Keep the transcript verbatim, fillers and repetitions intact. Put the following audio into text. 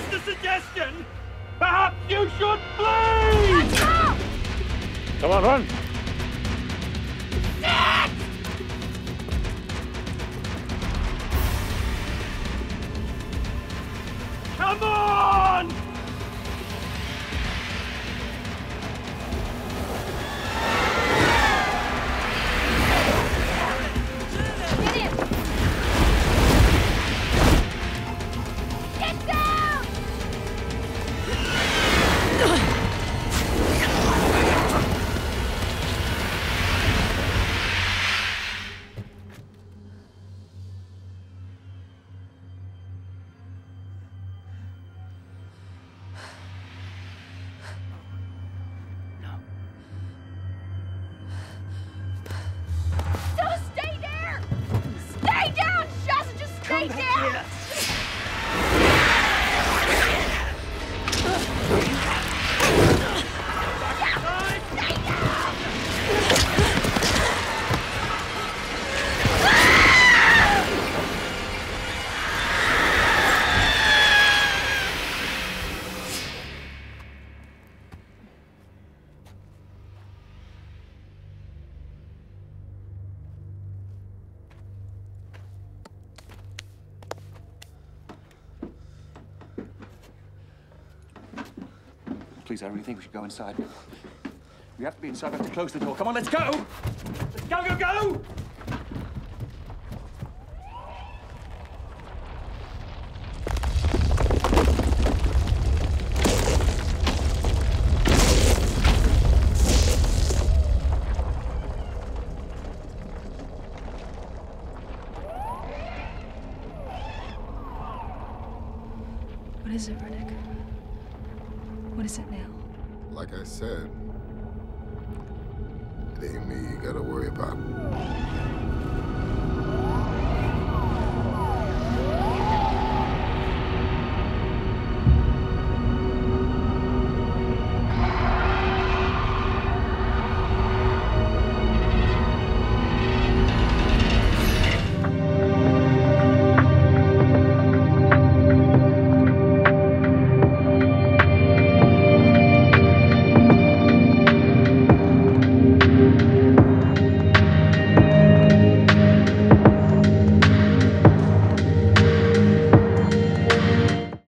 just a suggestion. Perhaps you should flee! Come on, run! Sit! Come on! Get in! Get down! Just stay there! Stay down, just, just stay down! Stay down! Please, I really think we should go inside. We have to be inside. We have to close the door. Come on, let's go! Let's go, go, go! What is it, Riddick? What is it now? Like I said, it ain't me you gotta worry about.